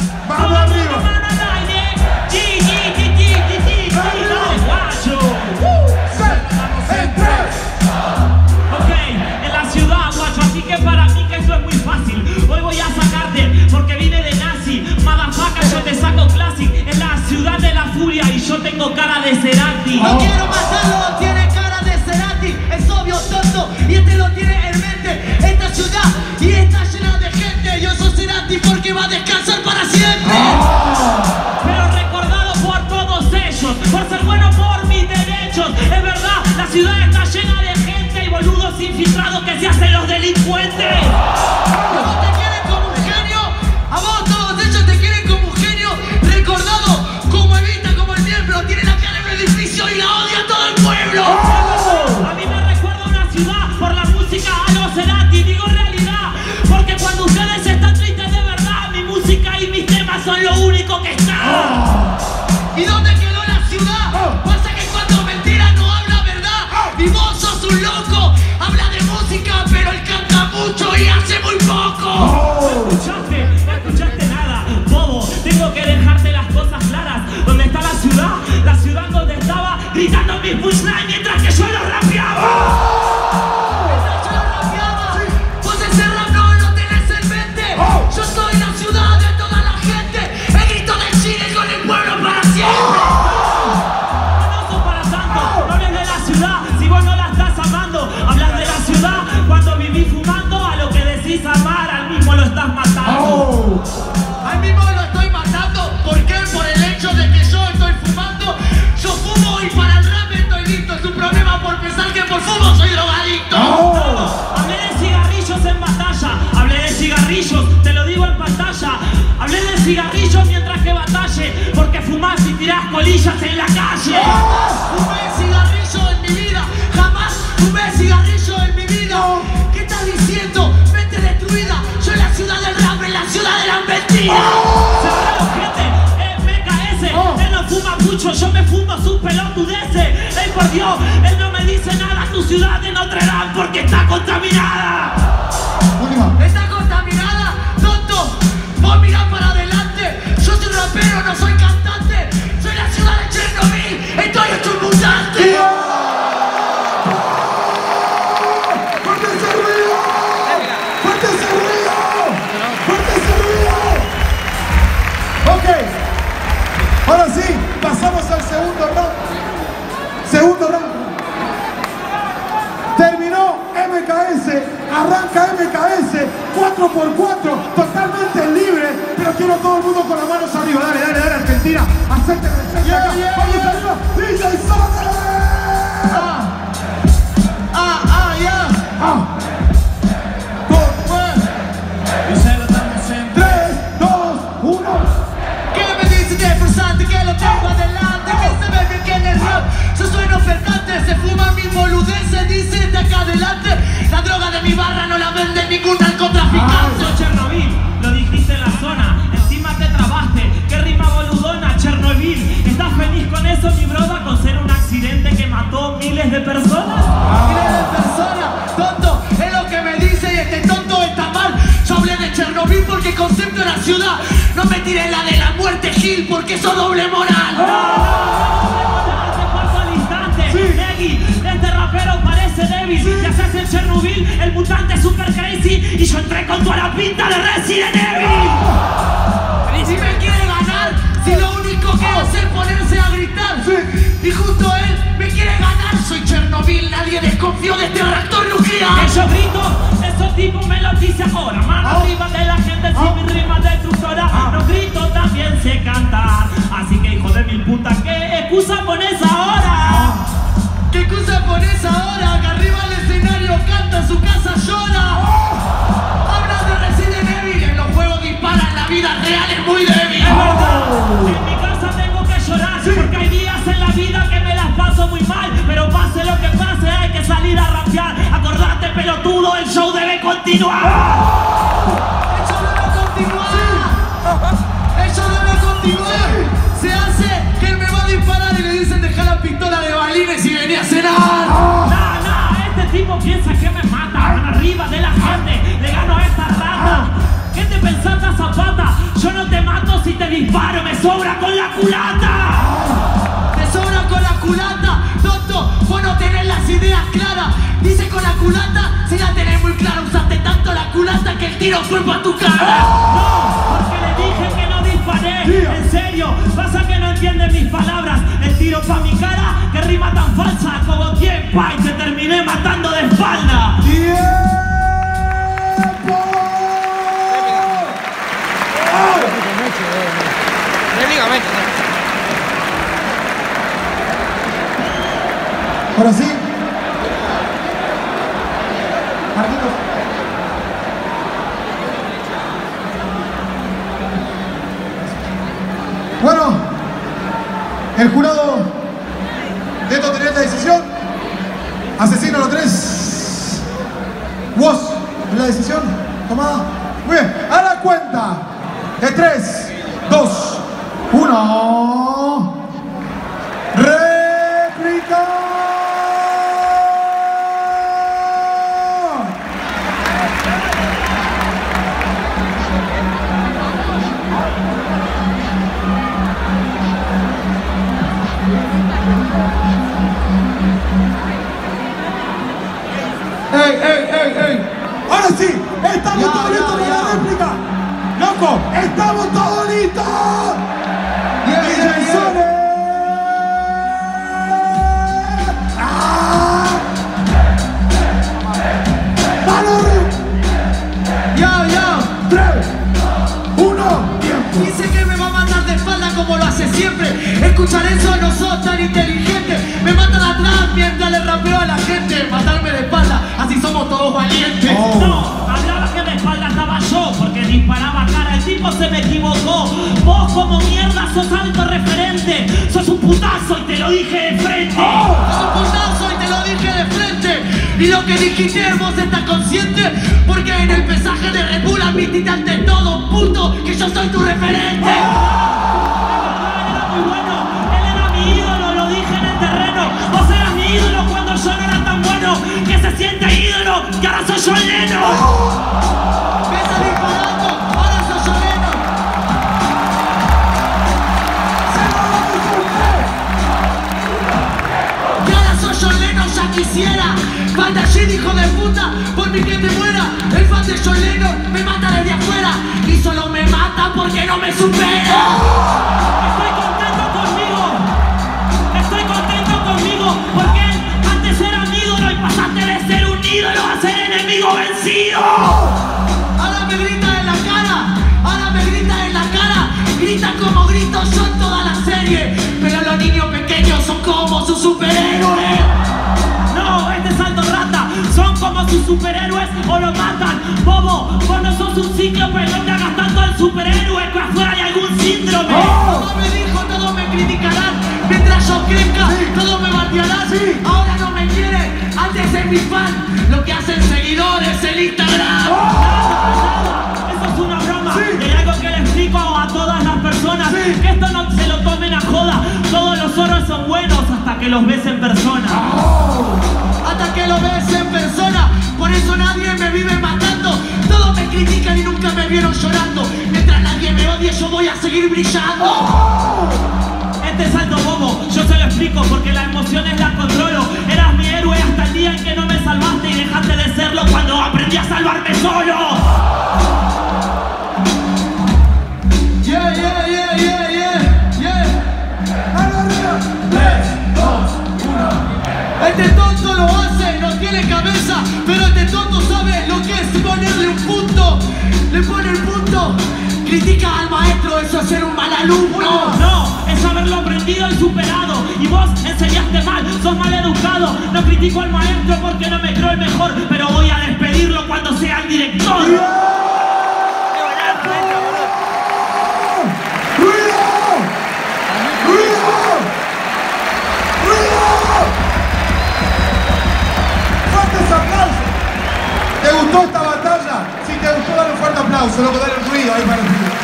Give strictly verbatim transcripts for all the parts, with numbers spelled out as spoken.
Vamos arriba. Ok, en la ciudad, guacho, así que para mí que eso es muy fácil. Hoy voy a sacarte porque vine de nazi. Motherfucker, yo te saco classic. En la ciudad de la furia y yo tengo cara de Cerati. No quiero matarlo, tiene cara de Cerati. Es obvio, tonto, y este lo tiene en mente. Esta ciudad y está llena de gente. Yo soy Cerati porque va a descansar para siempre. Pero recordado por todos ellos, por ser bueno por mis derechos. Es verdad, la ciudad está llena de gente y boludos infiltrados que se hacen los delincuentes. A vos te quieren como un genio, a vos todos ellos te quieren como un genio. Recordado como Evita, como el miembro. Tiene la cara en un edificio y la odia a todo el pueblo. A mí me recuerda una ciudad por la música a los Cerati. Digo realidad, porque cuando ustedes están tristes de verdad, mi música y mis temas son lo único que está. ¿Y dónde quedó la ciudad? Pasa que cuando mentira no habla verdad. Y vos sos un loco, habla de música, pero él canta mucho y hace muy poco. ¿No escuchaste? ¿No escuchaste nada? Bobo, tengo que dejarte las cosas claras. ¿Dónde está la ciudad? La ciudad donde estaba gritando mis punchlines mientras que yo lo rapeaba. Mientras yo lo rapeaba, vos ese rap no lo tenés en mente. Yo soy la ciudad de toda la gente. El grito de Chile con el pueblo para siempre. No sos para tanto, no hables de la ciudad si vos no la estás amando. Hablas de la ciudad cuando vivís fumando. A lo que decís amar, al mismo lo estás matando. Al mismo lo estoy matando. ¿Por qué? Por el hecho de que yo estoy fumando. Yo fumo y para el rap estoy listo. Es un problema por pensar que por fumo soy drogadicto. Hablé de cigarrillos en batalla, hablé de cigarrillos, te lo digo en pantalla. Hablé de cigarrillos mientras que batalle, porque fumás y tirás colillas en la calle. Fumé cigarrillo en mi vida, jamás fumé cigarrillo en mi vida. ¿Qué estás diciendo? Mente destruida. Yo en la ciudad del rap, en la ciudad de las mentiras. Cerralo, gente, es M K S, él no fuma mucho, yo me fumo sus pelotudeces. Ey, por Dios, él no me dice nada, tu ciudad de Notre Dame, porque está contaminada. Está contaminada, tonto. Vos mirá para adelante. Yo soy rapero, no soy cantante. Soy la ciudad de Chernobyl. Estoy hecho un mutante. ¡Fuerte ese ruido! ¡Fuerte ese ruido! ¡Fuerte ese ruido! Ok. Ahora sí, pasamos al segundo round. Segundo round. Terminó M K S, arranca M K S, cuatro por cuatro, totalmente libre, pero quiero todo el mundo con las manos arriba. Dale, dale, dale, Argentina, acepten el centro Yeah, acá. yeah, Vamos yeah. arriba, D J Sode. Ah, ah, ah, ya. Ah, Y se lo damos en tres, dos, uno. ¿Qué me dice de forzante que lo tengo adelante? Que se ve bien que en el rap yo soy ofertante. Se fuma mi boludez, se dice de acá adelante. La droga de mi barra no la vende ningún narcotraficante. Yo Chernobyl, lo dijiste en la zona, encima te trabaste, qué rima boludona, Chernobyl. ¿Estás feliz con eso, mi broda, con ser un accidente que mató miles de personas? Miles de personas, tonto, es lo que me dice y este tonto está mal. Yo hablé de Chernobyl porque el concepto de la ciudad. No me tiré la de la muerte, Gil, porque eso doble moral. Hace cuarto al instante, Negui, este rapero parece débil. Ya se hace en Chernobyl, el mutante super crazy, y yo entré con toda la pinta de Resident Evil. Y si me quiere ganar, si lo único que hace es ponerse a gritar. Y justo él me quiere ganar. Soy Chernobyl, nadie desconfió de este reactor nuclear. Que yo grito, esos tipos me lo dice ahora. Mano arriba de la gente sin mi rima destructora. No grito, también sé cantar. Así que hijo de mil putas, ¿qué excusa pones ahora? ¿Qué excusa pones ahora? Que arriba del escenario canta, su casa llora. Habla de Resident Evil, en los juegos dispara, en la vida real es muy débil. Es verdad, en mi casa tengo que llorar, porque hay días en la vida que me las paso muy mal. Pero pase lo que pase, hay que salir a rapear. Acordate, pelotudo, el show debe continuar. El show debe continuar. El show debe continuar. Se hace que él me va a disparar y le dicen deja la pistola de balines y venía a cenar. Nah, nah, este tipo piensa que me mata. Van arriba de la gente, le gano a esta rata. ¿Qué te pensás, Zapata? Yo no te mato disparo, me sobra con la culata. Te sobra con la culata, tonto, vos no tenés las ideas claras. Dice con la culata, si la tenés muy clara, usaste tanto la culata que el tiro fue pa' tu cara. No, porque le dije que no disparé. En serio, pasa que no entienden mis palabras. El tiro pa' mi cara, que rima tan falsa como tiempo y te terminé matando de espalda. ¡Tiempo! Ahora sí. Marquitos. Bueno, el jurado de esto tenía esta decisión. Asesino a los tres. Vos, la decisión tomada. Muy bien, a la cuenta de tres, dos, uno. ¡Réplica! ¡Ey, ey, ey, ey! ¡Ahora sí! ¡Estamos Ya, todos ya, listos para ya. la réplica! ¡Loco! ¡Estamos todos listos! Yeah, D J yeah, yeah. Sole. ¡Ah! ¡Vamos! Ya, ya. ¡Tres! ¡Uno! ¡Tiempo! Dice que me va a matar de espalda como lo hace siempre. Escuchar eso no sos tan inteligente. Me matan atrás mientras le rapeo a la gente. Matarme de espalda, así somos todos valientes. Oh. No, hablaba que de espalda estaba yo porque disparaba cara, el tipo se me equivocó. Vos como mierda sos alto referente, sos un putazo y te lo dije de frente. Sos un putazo y te lo dije de frente. Y lo que dijiste vos estás consciente, porque en el mensaje de Red Bull admitiste ante todo, puto, que yo soy tu referente. Él era muy bueno, él era mi ídolo, lo dije en el terreno. Vos eras mi ídolo cuando yo no era tan bueno, que se siente ídolo, que ahora soy yo el neno. Me estás disparando, ahora sos Soleno. Que ahora soy John Lennon, ya quisiera. Batallín, hijo de puta, por mi que te muera. El fan de John Lennon me mata desde afuera. Y solo me mata porque no me supera. Estoy contento conmigo, estoy contento conmigo, porque antes era mi ídolo y pasaste de ser un ídolo a ser enemigo vencido. Ahora me grita en la cara, ahora me grita en la cara. Grita como grito yo en toda la serie. Pero los niños pequeños son como sus superhéroes. No, este es Aldo Rata, son como sus superhéroes o lo matan. Bobo, vos no sos un cíclope, no te hagas tanto el superhéroe, que afuera hay algún síndrome. Mamá me dijo, todos me criticarán. Mientras yo crezca, todos me batearán. Sí. Ahora no me quiere, antes es mi fan. Lo que hacen seguidores el Instagram. Eso es una broma, Sí. y hay algo que le explico a todas las personas, Sí. que esto no se lo tomen a joda. Todos los oros son buenos hasta que los ves en persona. Hasta que lo ves en persona. Por eso nadie me vive matando. Todos me critican y nunca me vieron llorando. Mientras nadie me odie, yo voy a seguir brillando. Este es Aldo Bobo, yo se lo explico porque las emociones las controlo. Eras mi héroe hasta el día en que no me salvaste y dejaste de serlo cuando aprendí a salvarme solo. Yeah, yeah, yeah, yeah, yeah, yeah. ¡Arriba! Este tonto lo hace, no tiene cabeza, pero este tonto sabe lo que es ponerle un punto. Le pone el punto, critica al maestro, eso es ser un mal alumno. No, es haberlo aprendido y superado. Y vos enseñaste mal, sos mal educado. No critico al maestro porque no me creo el mejor, pero voy a despedirlo cuando sea el director. ¡Ruido! ¡Ruido! ¡Ruido! ¡Fuertes aplausos! ¿Te gustó esta batalla? Si te gustó, dale un fuerte aplauso, loco, dale un ruido ahí para el ruido.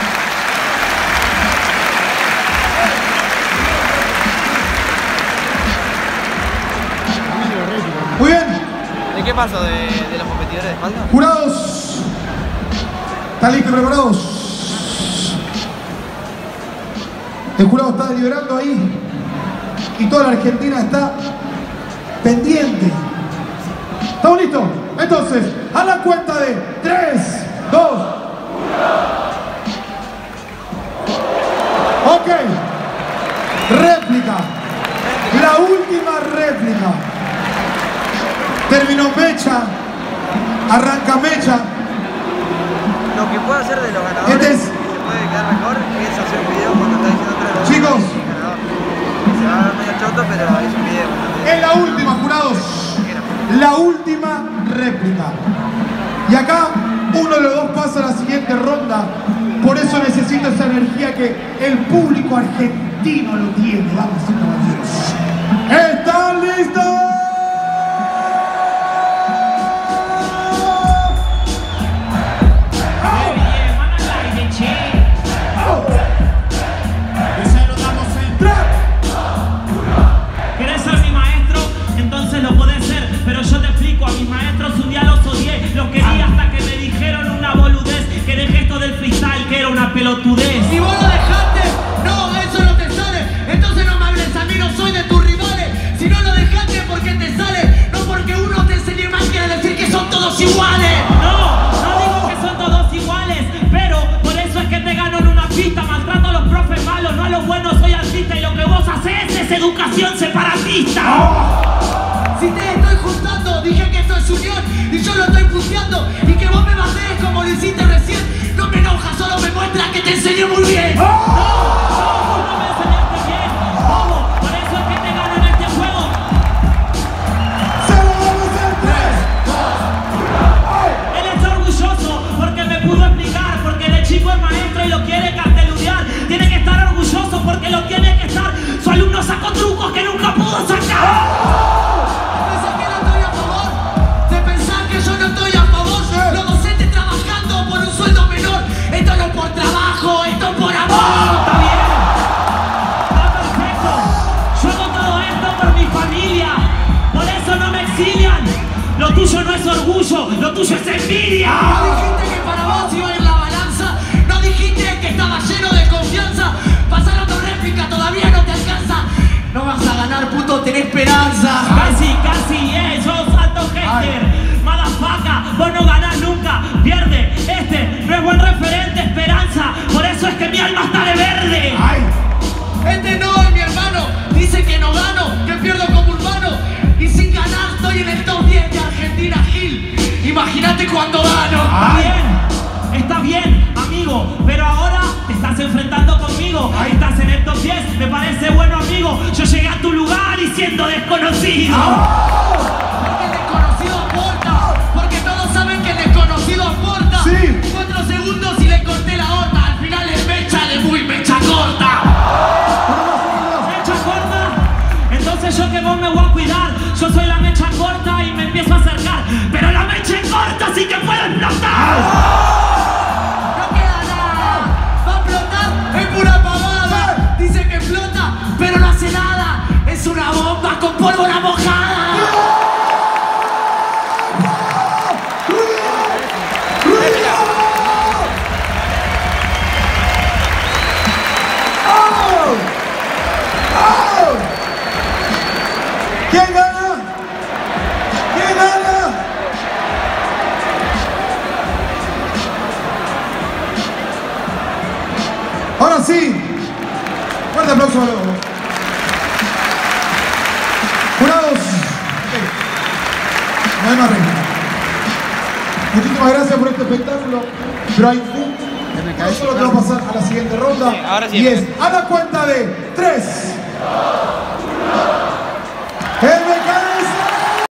Muy bien, ¿De qué pasó? ¿De, de los competidores de espalda? jurados, ¿están listos y preparados? El jurado está deliberando ahí y toda la Argentina está pendiente. ¿Estamos listos? Entonces, a la cuenta de tres, dos, uno. Ok. Réplica. La última réplica. Terminó mecha. Arranca mecha. Lo que puedo hacer de los ganadores, Este es... que se puede quedar mejor, es hacer un video cuando está diciendo tres. Chicos. Se va a ver medio choto, pero es un video. Es la última, jurados. La última réplica. Y acá uno de los dos pasa a la siguiente ronda. Por eso necesito esa energía que el público argentino lo tiene. Vamos, caballeros. ¿Están listos? Pelotudez. Si vos lo dejaste, no, eso no te sale. Entonces no me hables a mí, no soy de tus rivales. Si no lo dejaste, ¿por qué te sale? No porque uno te enseñe más, quiere decir que son todos iguales. No, no digo que son todos iguales, pero por eso es que te gano en una pista. Maltrato a los profes malos, no a los buenos, soy artista. Y lo que vos haces es educación separatista. Si te estoy juntando, dije que esto es unión y yo lo estoy puteando. Y que vos me batees como lo hiciste recién. No me enoja, solo me muestra que te enseñé muy bien. No, no, vos no me enseñaste bien. Bobo, por eso es que te gano en este juego. ¡Se lo vamos a hacer! tres, dos, uno. Él está orgulloso porque me pudo explicar, porque de chico es maestro y lo quiere carteludear. Tiene que estar orgulloso porque lo tiene que estar. Su alumno sacó trucos que nunca pudo sacar. ¿Pensás que no estoy a favor? ¿Te pensás que yo no estoy a favor? Los docentes trabajando por un sueldo menor. Esto no es por trabajo, esto es por amor. Está bien, está perfecto. Yo hago todo esto por mi familia. Por eso no me exilian. Lo tuyo no es orgullo, lo tuyo es envidia. No dijiste que para vos iba a ir la balanza. No dijiste que estaba lleno de confianza. Pasaron tu réplica, todavía no te alcanza. No vas a ganar, puto, ten esperanza. Casi, casi, eh, yo alto hater. Motherfucker, vos no ganás nunca. Pierde, este no es buen referente, esperanza. Por eso es que mi alma está de verde. ¡Ay! Este no es mi hermano. Dice que no gano, que pierdo como urbano. Y sin ganar estoy en el top diez de Argentina, Gil. Imagínate cuando gano. Está bien, está bien, amigo. Pero ahora te estás enfrentando conmigo. Estás en el top diez, me parece bueno, amigo. Yo llegué a tu lugar y siendo desconocido. Porque el desconocido aporta. Porque todos saben que el desconocido aporta. Sí. Cuatro segundos y le corté la horta. Al final es mecha de muy mecha corta. ¿Mecha corta? Entonces yo que vos me voy a cuidar. Yo soy la mecha corta y me empiezo a acercar. Pero la mecha corta sí que puede explotar. No queda nada. Va a explotar, es pura pavada. Dice que explota, pero no hace nada. Es una bomba con pólvora mojada. ¿Quién gana? ¿Quién gana? Ahora sí. Fuerte aplauso a los jurados. No hay más regla. Muchísimas gracias por este espectáculo. Pero hay un... No solo te va a pasar a la siguiente ronda. Sí, ahora sí. Y es a la cuenta de tres. El